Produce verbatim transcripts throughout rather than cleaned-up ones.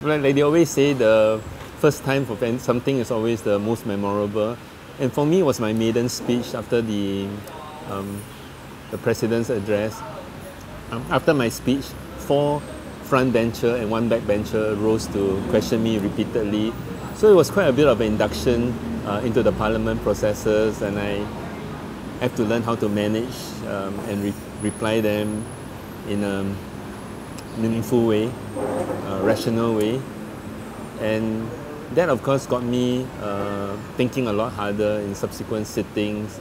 Like, like they always say, the first time for something is always the most memorable. And for me, it was my maiden speech after the, um, the president's address. Um, after my speech, four front bencher and one back bencher rose to question me repeatedly. So it was quite a bit of an induction uh, into the parliament processes, and I have to learn how to manage um, and re reply them in a meaningful way, a rational way. And that of course got me uh, thinking a lot harder in subsequent sittings.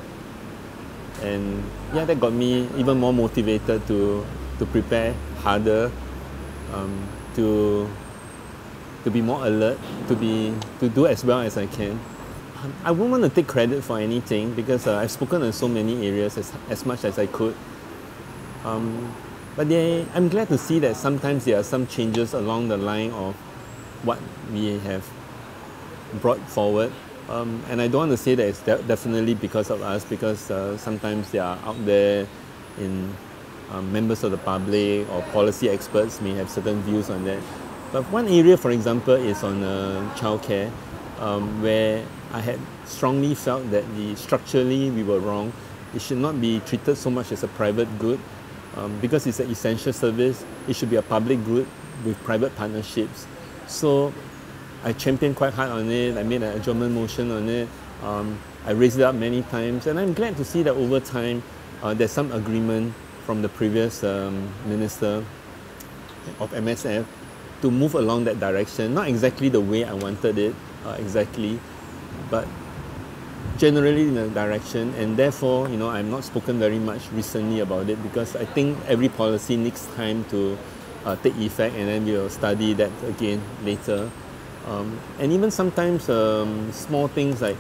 And yeah, that got me even more motivated to, to prepare harder, um, to, to be more alert, to, be, to do as well as I can. I wouldn't want to take credit for anything because uh, I've spoken in so many areas as, as much as I could. Um, but they, I'm glad to see that sometimes there are some changes along the line of what we have brought forward. Um, and I don't want to say that it's de definitely because of us, because uh, sometimes they are out there in um, members of the public or policy experts may have certain views on that. But one area, for example, is on uh, childcare, um, where I had strongly felt that the structurally we were wrong. It should not be treated so much as a private good. Um, because it's an essential service, it should be a public good with private partnerships. So I championed quite hard on it. I made an adjournment motion on it. Um, I raised it up many times, and I'm glad to see that over time uh, there's some agreement from the previous um, minister of M S F to move along that direction. Not exactly the way I wanted it, uh, exactly, but generally in a direction. And therefore, you know, I'm not spoken very much recently about it because I think every policy needs time to uh, take effect, and then we'll study that again later. Um, and even sometimes um, small things like,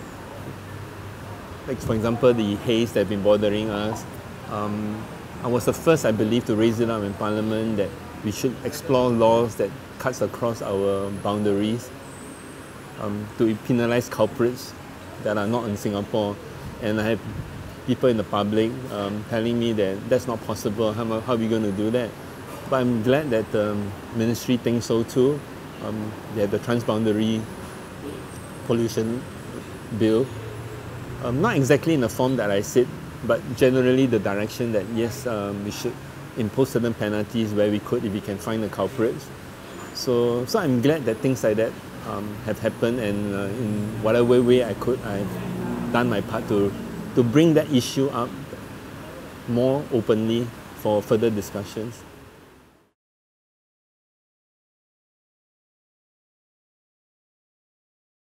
like for example, the haze that have been bothering us. Um, I was the first, I believe, to raise it up in Parliament that we should explore laws that cuts across our boundaries um, to penalise culprits that are not in Singapore. And I have people in the public um, telling me that that's not possible. How, how are we going to do that? But I'm glad that the ministry thinks so too. Um, they have the transboundary pollution bill. Um, not exactly in the form that I said, but generally the direction that yes, um, we should impose certain penalties where we could if we can find the culprits. So, so I'm glad that things like that um, have happened, and uh, in whatever way I could, I've done my part to, to bring that issue up more openly for further discussions.